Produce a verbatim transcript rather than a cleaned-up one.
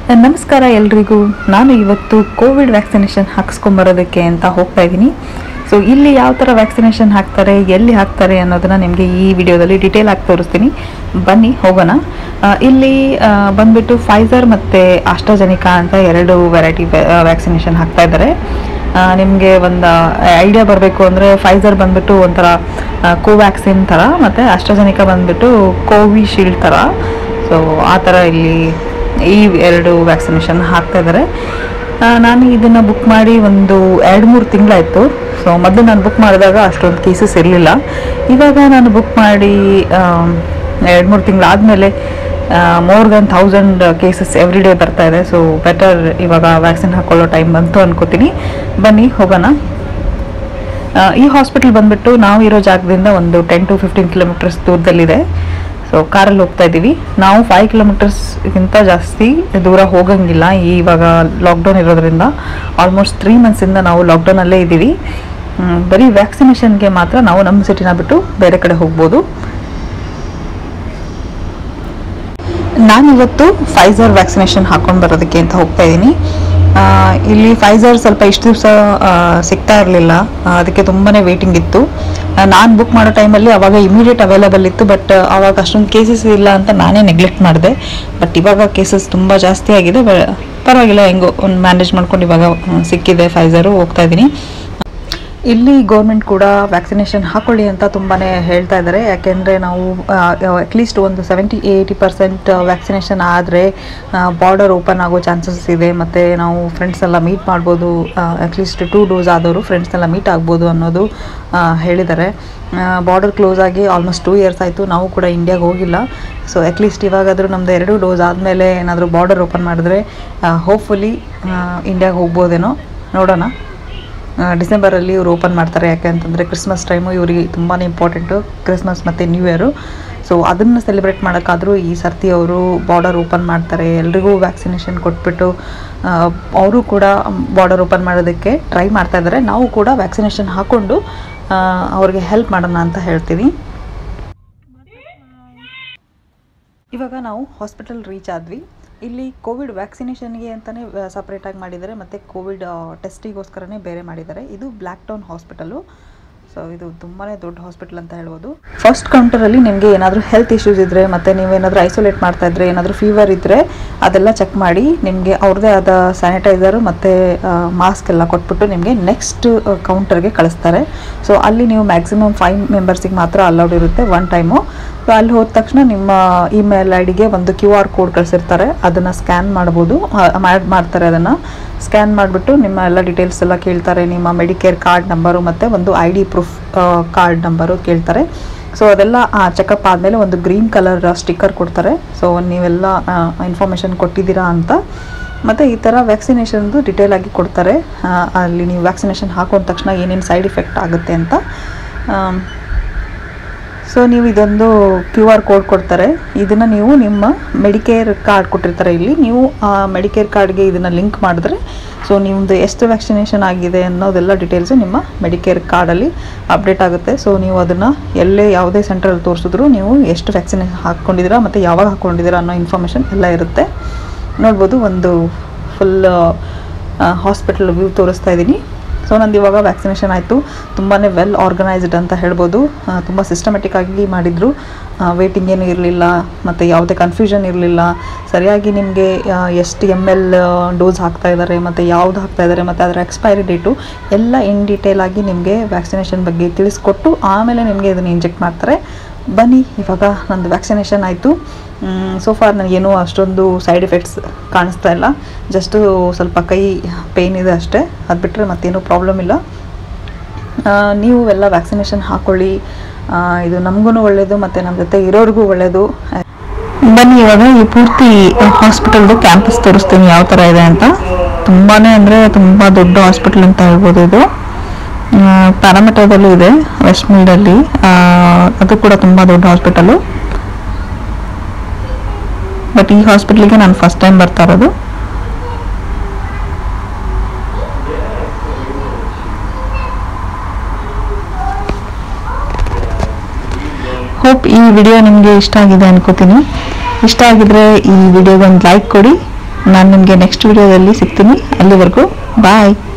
ನಮಸ್ಕಾರ ಎಲ್ರಿಗೂ. ನಾನು ಇವತ್ತು ಕೋವಿಡ್ ವ್ಯಾಕ್ಸಿನೇಷನ್ ಹಾಕಿಸ್ಕೊಂಬರೋದಕ್ಕೆ ಅಂತ ಹೋಗ್ತಾ ಇದ್ದೀನಿ. ಸೊ ಇಲ್ಲಿ ಯಾವ ಥರ ವ್ಯಾಕ್ಸಿನೇಷನ್ ಹಾಕ್ತಾರೆ, ಎಲ್ಲಿ ಹಾಕ್ತಾರೆ ಅನ್ನೋದನ್ನು ನಿಮಗೆ ಈ ವಿಡಿಯೋದಲ್ಲಿ ಡೀಟೇಲ್ ಆಗಿ ತೋರಿಸ್ತೀನಿ. ಬನ್ನಿ ಹೋಗೋಣ. ಇಲ್ಲಿ ಬಂದುಬಿಟ್ಟು ಫೈಸರ್ ಮತ್ತು ಆಸ್ಟ್ರಾಜೆನಿಕಾ ಅಂತ ಎರಡು ವೆರೈಟಿ ವ್ಯಾಕ್ಸಿನೇಷನ್ ಹಾಕ್ತಾ ಇದ್ದಾರೆ. ನಿಮಗೆ ಒಂದು ಐಡಿಯಾ ಬರಬೇಕು ಅಂದರೆ ಫೈಸರ್ ಬಂದುಬಿಟ್ಟು ಒಂಥರ ಕೋವ್ಯಾಕ್ಸಿನ್ ಥರ ಮತ್ತು ಆಸ್ಟ್ರಾಜೆನಿಕಾ ಬಂದುಬಿಟ್ಟು ಕೋವಿಶೀಲ್ಡ್ ಥರ. ಸೊ ಆ ಥರ ಇಲ್ಲಿ ಈ ಎರಡು ವ್ಯಾಕ್ಸಿನೇಷನ್ ಹಾಕ್ತಾ ಇದ್ದಾರೆ. ನಾನು ಇದನ್ನು ಬುಕ್ ಮಾಡಿ ಒಂದು ಎರಡು ಮೂರು ತಿಂಗಳಾಯಿತು. ಸೊ ಮೊದಲು ನಾನು ಬುಕ್ ಮಾಡಿದಾಗ ಅಷ್ಟೊಂದು ಕೇಸಸ್ ಇರಲಿಲ್ಲ. ಇವಾಗ ನಾನು ಬುಕ್ ಮಾಡಿ ಎರಡು ಮೂರು ತಿಂಗಳಾದಮೇಲೆ more than thousand cases every day ಬರ್ತಾ ಇದೆ. ಸೊ ಬೆಟರ್ ಇವಾಗ ವ್ಯಾಕ್ಸಿನ್ ಹಾಕ್ಕೊಳ್ಳೋ ಟೈಮ್ ಬಂತು ಅನ್ಕೋತೀನಿ. ಬನ್ನಿ ಹೋಗೋಣ. ಈ ಹಾಸ್ಪಿಟಲ್ ಬಂದುಬಿಟ್ಟು ನಾವು ಇರೋ ಜಾಗದಿಂದ ಒಂದು ಟೆನ್ ಟು ಫಿಫ್ಟೀನ್ ಕಿಲೋಮೀಟರ್ಸ್ ದೂರದಲ್ಲಿದೆ. ಸೊ ಕಾರಲ್ಲಿ ಹೋಗ್ತಾ ಇದ್ದೀವಿ. ನಾವು ಫೈವ್ ಕಿಲೋಮೀಟರ್ಸ್ಗಿಂತ ಜಾಸ್ತಿ ದೂರ ಹೋಗಂಗಿಲ್ಲ ಇವಾಗ ಲಾಕ್ಡೌನ್ ಇರೋದ್ರಿಂದ. ಆಲ್ಮೋಸ್ಟ್ ತ್ರೀ ಮಂತ್ಸಿಂದ ನಾವು ಲಾಕ್ಡೌನಲ್ಲೇ ಇದ್ದೀವಿ. ಬರೀ ವ್ಯಾಕ್ಸಿನೇಷನ್ಗೆ ಮಾತ್ರ ನಾವು ನಮ್ಮ ಸಿಟಿನ ಬಿಟ್ಟು ಬೇರೆ ಕಡೆ ಹೋಗ್ಬೋದು. ನಾನಿವತ್ತು ಫೈಸರ್ ವ್ಯಾಕ್ಸಿನೇಷನ್ ಹಾಕೊಂಡು ಬರೋದಕ್ಕೆ ಅಂತ ಹೋಗ್ತಾ ಇದ್ದೀನಿ. ಇಲ್ಲಿ ಫೈಸರ್ ಸ್ವಲ್ಪ ಇಷ್ಟು ದಿವಸ ಸಿಗ್ತಾ ಇರಲಿಲ್ಲ, ಅದಕ್ಕೆ ತುಂಬಾ ವೇಟಿಂಗ್ ಇತ್ತು. ನಾನು ಬುಕ್ ಮಾಡೋ ಟೈಮಲ್ಲಿ ಅವಾಗ ಇಮಿಡಿಯೇಟ್ ಅವೈಲೇಬಲ್ ಇತ್ತು, ಬಟ್ ಆವಾಗ ಅಷ್ಟೊಂದು ಕೇಸಸ್ ಇಲ್ಲ ಅಂತ ನಾನೇ ನೆಗ್ಲೆಕ್ಟ್ ಮಾಡಿದೆ. ಬಟ್ ಇವಾಗ ಕೇಸಸ್ ತುಂಬ ಜಾಸ್ತಿ ಆಗಿದೆ. ಪರವಾಗಿಲ್ಲ, ಹೆಂಗೋ ಒಂದು ಮ್ಯಾನೇಜ್ ಮಾಡ್ಕೊಂಡು ಇವಾಗ ಸಿಕ್ಕಿದೆ ಫೈಸರು. ಹೋಗ್ತಾ ಇದ್ದೀನಿ. ಇಲ್ಲಿ ಗೌರ್ಮೆಂಟ್ ಕೂಡ ವ್ಯಾಕ್ಸಿನೇಷನ್ ಹಾಕೊಳ್ಳಿ ಅಂತ ತುಂಬಾ ಹೇಳ್ತಾ ಇದ್ದಾರೆ. ಯಾಕೆಂದರೆ ನಾವು ಅಟ್ಲೀಸ್ಟ್ ಒಂದು ಸೆವೆಂಟಿ ಏಯ್ಟಿ ಪರ್ಸೆಂಟ್ ವ್ಯಾಕ್ಸಿನೇಷನ್ ಆದರೆ ಬಾರ್ಡರ್ ಓಪನ್ ಆಗೋ ಚಾನ್ಸಸ್ ಇದೆ. ಮತ್ತು ನಾವು ಫ್ರೆಂಡ್ಸ್ ಎಲ್ಲ ಮೀಟ್ ಮಾಡ್ಬೋದು. ಅಟ್ಲೀಸ್ಟ್ ಟೂ ಡೋಸ್ ಆದವರು ಫ್ರೆಂಡ್ಸ್ ಎಲ್ಲ ಮೀಟ್ ಆಗ್ಬೋದು ಅನ್ನೋದು ಹೇಳಿದ್ದಾರೆ. ಬಾರ್ಡರ್ ಕ್ಲೋಸ್ ಆಗಿ ಆಲ್ಮೋಸ್ಟ್ ಟೂ ಇಯರ್ಸ್ ಆಯಿತು. ನಾವು ಕೂಡ ಇಂಡಿಯಾಗೆ ಹೋಗಿಲ್ಲ. ಸೊ ಅಟ್ಲೀಸ್ಟ್ ಇವಾಗಾದರೂ ನಮ್ಮದು ಎರಡು ಡೋಸ್ ಆದಮೇಲೆ ಏನಾದರೂ ಬಾರ್ಡರ್ ಓಪನ್ ಮಾಡಿದ್ರೆ ಹೋಪ್ಫುಲಿ ಇಂಡಿಯಾಗೆ ಹೋಗ್ಬೋದೇನೋ, ನೋಡೋಣ. ಡಿಸೆಂಬರಲ್ಲಿ ಇವರು ಓಪನ್ ಮಾಡ್ತಾರೆ. ಯಾಕೆ ಅಂತಂದರೆ ಕ್ರಿಸ್ಮಸ್ ಟೈಮು ಇವರಿಗೆ ತುಂಬಾ ಇಂಪಾರ್ಟೆಂಟು, ಕ್ರಿಸ್ಮಸ್ ಮತ್ತು ನ್ಯೂ ಇಯರು. ಸೊ ಅದನ್ನು ಸೆಲೆಬ್ರೇಟ್ ಮಾಡೋಕ್ಕಾದರೂ ಈ ಸರ್ತಿ ಅವರು ಬಾರ್ಡರ್ ಓಪನ್ ಮಾಡ್ತಾರೆ. ಎಲ್ರಿಗೂ ವ್ಯಾಕ್ಸಿನೇಷನ್ ಕೊಟ್ಬಿಟ್ಟು ಅವರು ಕೂಡ ಬಾರ್ಡರ್ ಓಪನ್ ಮಾಡೋದಕ್ಕೆ ಟ್ರೈ ಮಾಡ್ತಾ ಇದ್ದಾರೆ. ನಾವು ಕೂಡ ವ್ಯಾಕ್ಸಿನೇಷನ್ ಹಾಕ್ಕೊಂಡು ಅವ್ರಿಗೆ ಹೆಲ್ಪ್ ಮಾಡೋಣ ಅಂತ ಹೇಳ್ತೀವಿ. ಇವಾಗ ನಾವು ಹಾಸ್ಪಿಟಲ್ ರೀಚ್ ಆದ್ವಿ. ಇಲ್ಲಿ ಕೋವಿಡ್ ವ್ಯಾಕ್ಸಿನೇಷನ್ಗೆ ಅಂತಲೇ ಸಪ್ರೇಟಾಗಿ ಮಾಡಿದ್ದಾರೆ ಮತ್ತು ಕೋವಿಡ್ ಟೆಸ್ಟಿಗೋಸ್ಕರನೇ ಬೇರೆ ಮಾಡಿದ್ದಾರೆ. ಇದು ಬ್ಲ್ಯಾಕ್ ಟೌನ್ ಹಾಸ್ಪಿಟಲು. ಸೊ ಇದು ತುಂಬಾ ದೊಡ್ಡ ಹಾಸ್ಪಿಟಲ್ ಅಂತ ಹೇಳ್ಬೋದು. ಫಸ್ಟ್ ಕೌಂಟರಲ್ಲಿ ನಿಮಗೆ ಏನಾದರೂ ಹೆಲ್ತ್ ಇಶ್ಯೂಸ್ ಇದ್ದರೆ ಮತ್ತು ನೀವೇನಾದರೂ ಐಸೋಲೇಟ್ ಮಾಡ್ತಾ ಇದ್ದರೆ, ಏನಾದರೂ ಫೀವರ್ ಇದ್ದರೆ ಅದೆಲ್ಲ ಚೆಕ್ ಮಾಡಿ ನಿಮಗೆ ಅವ್ರದ್ದೇ ಆದ ಸ್ಯಾನಿಟೈಸರು ಮತ್ತು ಮಾಸ್ಕ್ ಎಲ್ಲ ಕೊಟ್ಬಿಟ್ಟು ನಿಮಗೆ ನೆಕ್ಸ್ಟ್ ಕೌಂಟರ್ಗೆ ಕಳಿಸ್ತಾರೆ. ಸೊ ಅಲ್ಲಿ ನೀವು ಮ್ಯಾಕ್ಸಿಮಮ್ ಫೈವ್ ಮೆಂಬರ್ಸಿಗೆ ಮಾತ್ರ ಅಲೌಡ್ ಇರುತ್ತೆ ಒನ್ ಟೈಮು. ಸೊ ಅಲ್ಲಿ ಹೋದ ತಕ್ಷಣ ನಿಮ್ಮ ಇಮೇಲ್ ಐ ಡಿಗೆ ಒಂದು ಕ್ಯೂ ಆರ್ ಕೋಡ್ ಕಳಿಸಿರ್ತಾರೆ. ಅದನ್ನು ಸ್ಕ್ಯಾನ್ ಮಾಡ್ಬೋದು, ಮಾಡ್ತಾರೆ. ಅದನ್ನು ಸ್ಕ್ಯಾನ್ ಮಾಡಿಬಿಟ್ಟು ನಿಮ್ಮ ಎಲ್ಲ ಡೀಟೇಲ್ಸ್ ಎಲ್ಲ ಕೇಳ್ತಾರೆ. ನಿಮ್ಮ ಮೆಡಿಕೇರ್ ಕಾರ್ಡ್ ನಂಬರು ಮತ್ತು ಒಂದು I D proof card number ಕೇಳ್ತಾರೆ. ಸೊ ಅದೆಲ್ಲ ಚೆಕಪ್ ಆದಮೇಲೆ ಒಂದು ಗ್ರೀನ್ ಕಲರ್ ಸ್ಟಿಕ್ಕರ್ ಕೊಡ್ತಾರೆ. ಸೊ ನೀವೆಲ್ಲ ಇನ್ಫಾರ್ಮೇಷನ್ ಕೊಟ್ಟಿದ್ದೀರಾ ಅಂತ. ಮತ್ತು ಈ ಥರ ವ್ಯಾಕ್ಸಿನೇಷನ್ದು ಡಿಟೇಲಾಗಿ ಕೊಡ್ತಾರೆ. ಅಲ್ಲಿ ನೀವು ವ್ಯಾಕ್ಸಿನೇಷನ್ ಹಾಕೊಂಡ ತಕ್ಷಣ ಏನೇನು ಸೈಡ್ ಇಫೆಕ್ಟ್ ಆಗುತ್ತೆ ಅಂತ. ಸೊ ನೀವು ಇದೊಂದು ಕ್ಯೂ ಆರ್ ಕೋಡ್ ಕೊಡ್ತಾರೆ. ಇದನ್ನು ನೀವು ನಿಮ್ಮ ಮೆಡಿಕೇರ್ ಕಾರ್ಡ್ ಕೊಟ್ಟಿರ್ತಾರೆ ಇಲ್ಲಿ, ನೀವು ಆ ಮೆಡಿಕೇರ್ ಕಾರ್ಡ್ಗೆ ಇದನ್ನು ಲಿಂಕ್ ಮಾಡಿದ್ರೆ ಸೊ ನಿಮ್ಮದು ಎಷ್ಟು ವ್ಯಾಕ್ಸಿನೇಷನ್ ಆಗಿದೆ ಅನ್ನೋದೆಲ್ಲ ಡೀಟೇಲ್ಸು ನಿಮ್ಮ ಮೆಡಿಕೇರ್ ಕಾರ್ಡಲ್ಲಿ ಅಪ್ಡೇಟ್ ಆಗುತ್ತೆ. ಸೊ ನೀವು ಅದನ್ನು ಎಲ್ಲೇ ಯಾವುದೇ ಸೆಂಟ್ರಲ್ಲಿ ತೋರಿಸಿದ್ರು ನೀವು ಎಷ್ಟು ವ್ಯಾಕ್ಸಿನೇಷನ್ ಹಾಕ್ಕೊಂಡಿದ್ದೀರಾ ಮತ್ತು ಯಾವಾಗ ಹಾಕ್ಕೊಂಡಿದ್ದೀರಾ ಅನ್ನೋ ಇನ್ಫಾರ್ಮೇಷನ್ ಎಲ್ಲ ಇರುತ್ತೆ. ನೋಡ್ಬೋದು, ಒಂದು ಫುಲ್ ಹಾಸ್ಪಿಟಲ್ ವ್ಯೂ ತೋರಿಸ್ತಾ ಇದ್ದೀನಿ. ಸೊ ನಂದು ಇವಾಗ ವ್ಯಾಕ್ಸಿನೇಷನ್ ಆಯಿತು. ತುಂಬಾ ವೆಲ್ ಆರ್ಗನೈಸ್ಡ್ ಅಂತ ಹೇಳ್ಬೋದು. ತುಂಬ ಸಿಸ್ಟಮೆಟಿಕ್ ಆಗಿ ಮಾಡಿದರು. ವೇಟಿಂಗ್ ಏನೂ ಇರಲಿಲ್ಲ ಮತ್ತು ಯಾವುದೇ ಕನ್ಫ್ಯೂಷನ್ ಇರಲಿಲ್ಲ. ಸರಿಯಾಗಿ ನಿಮಗೆ ಎಷ್ಟು ಎಮ್ ಎಲ್ ಡೋಸ್ ಹಾಕ್ತಾ ಇದ್ದಾರೆ ಮತ್ತು ಯಾವುದು ಹಾಕ್ತಾ ಇದ್ದಾರೆ ಮತ್ತು ಅದರ ಎಕ್ಸ್ಪೈರಿ ಡೇಟು ಎಲ್ಲ ಇನ್ ಡೀಟೇಲ್ ಆಗಿ ನಿಮಗೆ ವ್ಯಾಕ್ಸಿನೇಷನ್ ಬಗ್ಗೆ ತಿಳಿಸ್ಕೊಟ್ಟು ಆಮೇಲೆ ನಿಮಗೆ ಇದನ್ನು ಇಂಜೆಕ್ಟ್ ಮಾಡ್ತಾರೆ. ಬನ್ನಿ, ಇವಾಗ ನಂದು ವ್ಯಾಕ್ಸಿನೇಷನ್ ಆಯಿತು. ಸೋ ಫಾರ್ ನನಗೇನು ಅಷ್ಟೊಂದು ಸೈಡ್ ಎಫೆಕ್ಟ್ಸ್ ಕಾಣಿಸ್ತಾ ಇಲ್ಲ. ಜಸ್ಟು ಸ್ವಲ್ಪ ಕೈ ಪೇಯ್ನ್ ಇದೆ ಅಷ್ಟೇ, ಅದು ಬಿಟ್ಟರೆ ಮತ್ತೇನೂ ಪ್ರಾಬ್ಲಮ್ ಇಲ್ಲ. ನೀವು ಎಲ್ಲ ವ್ಯಾಕ್ಸಿನೇಷನ್ ಹಾಕ್ಕೊಳ್ಳಿ. ಇದು ನಮಗೂ ಒಳ್ಳೆಯದು ಮತ್ತು ನಮ್ಮ ಜೊತೆ ಇರೋರಿಗೂ ಒಳ್ಳೆಯದು. ಬನ್ನಿ ಇವಾಗ ಈ ಪೂರ್ತಿ ಹಾಸ್ಪಿಟಲ್ದು ಕ್ಯಾಂಪಸ್ ತೋರಿಸ್ತೀನಿ ಯಾವ ಥರ ಇದೆ ಅಂತ. ತುಂಬಾ ಅಂದರೆ ತುಂಬ ದೊಡ್ಡ ಹಾಸ್ಪಿಟಲ್ ಅಂತ ಹೇಳ್ಬೋದು. ಇದು ಪ್ಯಾರಾಮೆಟರ್ದಲ್ಲೂ ಇದೆ, ವೆಸ್ಟ್ ಮಿಲ್ಡಲ್ಲಿ. ಅದು ಕೂಡ ತುಂಬ ದೊಡ್ಡ ಹಾಸ್ಪಿಟಲು. ಬಟ್ ಈ ಹಾಸ್ಪಿಟ್ಲಿಗೆ ನಾನು ಫಸ್ಟ್ ಟೈಮ್ ಬರ್ತಾ ಇರೋದು. ಹೋಪ್ ಈ ವಿಡಿಯೋ ನಿಮಗೆ ಇಷ್ಟ ಆಗಿದೆ ಅನ್ಕೋತೀನಿ. ಇಷ್ಟ ಆಗಿದ್ರೆ ಈ ವಿಡಿಯೋಗೆ ಒಂದು ಲೈಕ್ ಕೊಡಿ ನಾನು ನಿಮಗೆ ನೆಕ್ಸ್ಟ್ ವಿಡಿಯೋದಲ್ಲಿ ಸಿಗ್ತೀನಿ. ಅಲ್ಲಿವರೆಗೂ ಬಾಯ್.